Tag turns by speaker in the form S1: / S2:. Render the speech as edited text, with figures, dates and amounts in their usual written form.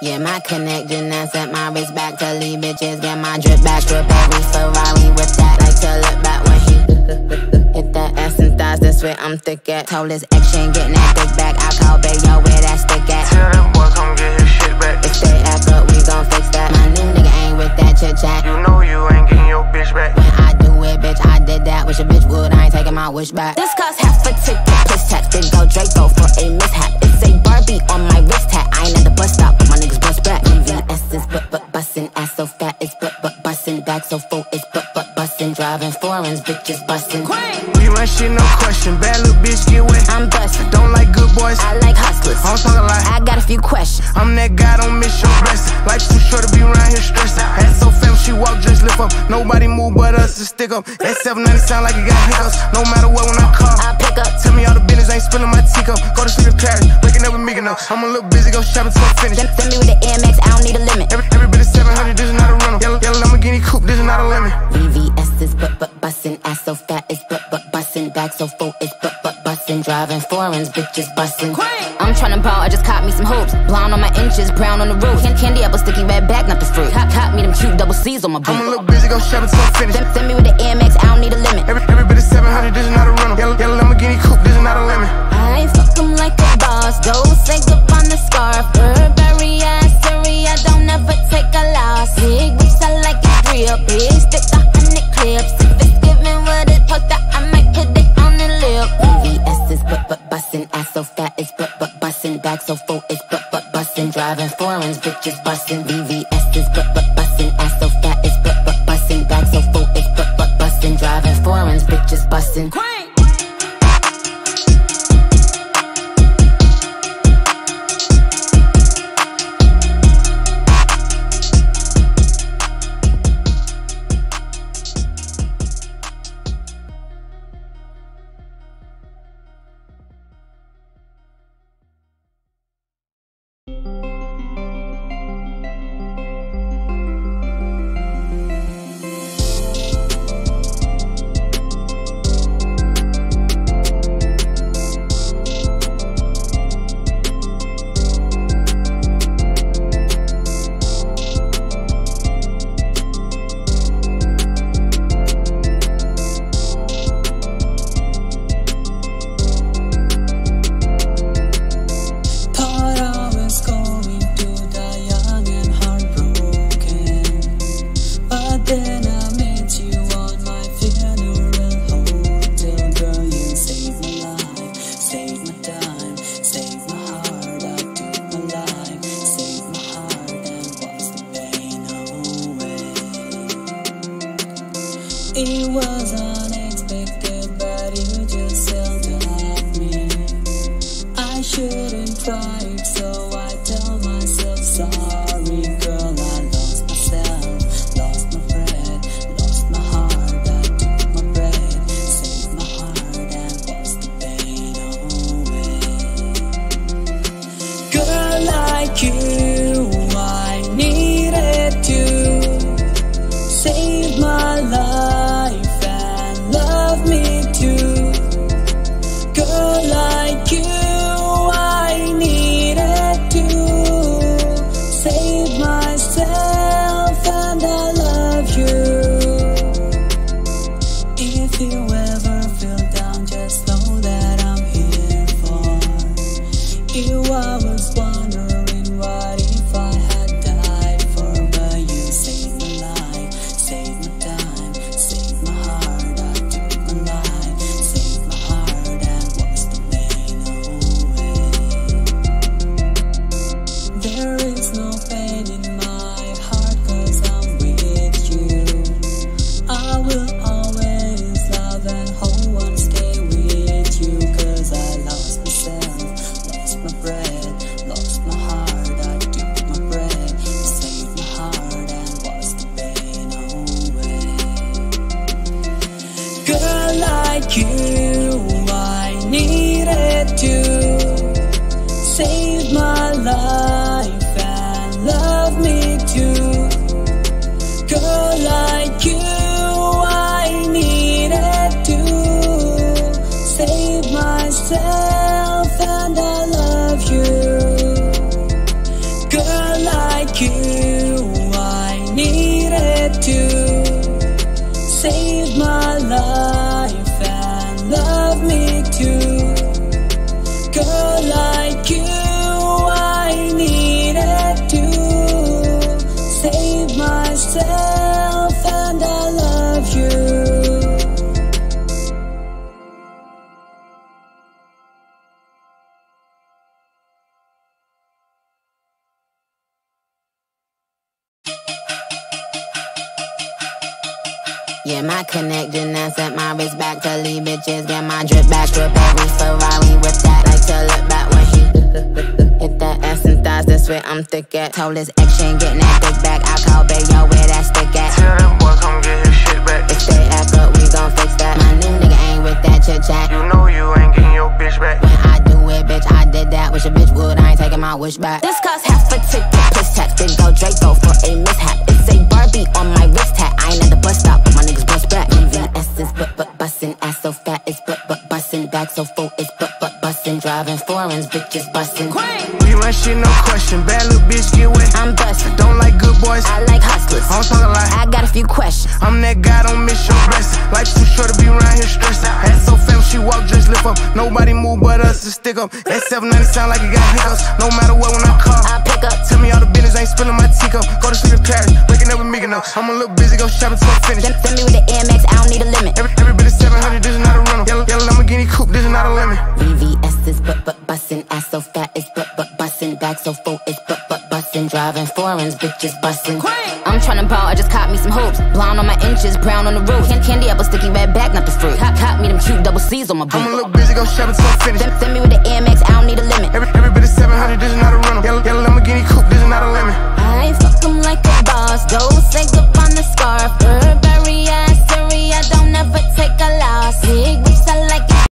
S1: Yeah, my connection and sent my wrist back to leave bitches. Get my drip back, strip every Ferrari with that. Like to look back when he hit that ass and thighs, that's where I'm thick at. Told his ex she ain't getting that dick back. I call babe, yo, where that stick at?
S2: Tell that boy come get his shit back.
S1: If they act up, we gon' fix that. My new nigga ain't with that chit-chat.
S2: You know you ain't getting your bitch back.
S1: When I do it, bitch, I did that. Wish a bitch would, I ain't taking my wish back. This cost half a ticket, piss tax. Big go Draco for a mishap. It's a Barbie on my wrist hat. I ain't at the bus stop, but my niggas bust back. VVS is bussin', ass so fat it's bussin', back so full it's bussin', driving foreigns, bitches bussin'.
S2: You ain't shit, no question. Bad little bitch, get wet.
S1: I'm bussin'.
S2: Don't like good boys,
S1: I like hustlers.
S2: I don't talk a lot.
S1: I got a few questions.
S2: I'm that guy, don't miss your blessing. Life's too short to be around here stressing. Ass so fat, she walk, just lift up. Nobody move but us to stick up. That 790 sound like it got hiccups. No matter what, when I call,
S1: I pick up.
S2: Tell me all the business, ain't spilling my teacup. Go to sleep in Paris, waking up with Mickey no. I'm a little busy, go shopping till I'm finished.
S1: Send me with the AMX, I don't need a limit.
S2: Every bit is 700, this is not a rental. Yellow Lamborghini coupe, this is not a lemon.
S1: VVS is bussin', ass so fat it's bussin', back so full it's bussin', driving foreigns, bitches bussin'. I'm tryna ball, I just caught me some hoops. Blonde on my inches, brown on the roof. Candy apple, sticky red bag, not the fruit. Caught me them cute double C's on my boot.
S2: I'm a little busy, go shopping till I'm finished.
S1: Send me with the AMX, I don't need a limit.
S2: Every bit is 700, this is not a rental. Yellow Lamborghini coupe, this is not a lemon.
S1: I fuck 'em like a boss, don't say up on the scarf. Burberry, Syria, don't ever take a loss. Big whips, I like it real big, stick the 100 clips. If it's giving what it poked out, I might put it on the lip. VVS is bussin', ass so fat it's bussin', back so full it's bussin', driving foreigns, bitches bussin'. VVS is bussin', ass so fat it's bussin', back so full it's bussin', driving foreigns, bitches bussin'.
S3: It was unexpected, but you just held at me. I shouldn't try it, so I tell myself sorry, girl. I lost myself, lost my breath, lost my heart. I took my breath, saved my heart, and lost the pain away. Girl like you, I needed to save my life. yourself and I love you.
S1: Yeah, my connection and set my wrist back to leave bitches. Get my drip back, drip every Ferrari with that. Like to look back when he hit that ass and thighs. That's where I'm thick at. Told his ex she ain't getting that dick back. I call babe, yo, where that stick at?
S2: Tell that boy come get his shit back.
S1: If they act up, we gon' fix that. My new nigga ain't with that chit-chat.
S2: You know you ain't getting your bitch back.
S1: When I do it, bitch, I did that. Wish a bitch would, I ain't taking my wish back. This cost half a ticket, piss tax. Big go Draco for a mishap. It's a Barbie on my wrist hat. I ain't at the bus stop, but my niggas bust back. VVS is bussin', ass so fat it's bussin', back so full it's bussin', driving foreigns, bitches bussin'.
S2: You my shit, no question. Bad little bitch, get wet.
S1: I'm bussin'.
S2: Don't like good boys.
S1: I like hustlers.
S2: I don't talk a lot.
S1: I got a few questions.
S2: I'm that guy, don't miss your blessing. Life's too short to be around here stressing. Ass so fat, she walk, just lift up. Nobody move but us to stick up. That 790 sound like it got hiccups. No matter what, when I call,
S1: I pick up.
S2: Tell me all the business, ain't spilling my teacup. Go to sleep in Paris, waking up with me, no. I'm a little busy, go shopping till I finish.
S1: Send me with the MX, I don't need a limit.
S2: Every bit is 700, this is not a rental. Yellow Lamborghini coupe, this is not a lemon.
S1: VVS is bussin', ass so fat it's bussin', back so full it's bussin', driving foreigns, bitches bussin'. I'm tryna ball, I just caught me some hoops. Blonde on my inches, brown on the roof. Candy apple, sticky red back, not the fruit. Caught me them cute double C's on my boot.
S2: I'm a little busy, go shopping till I finish.
S1: Send me with the MX, I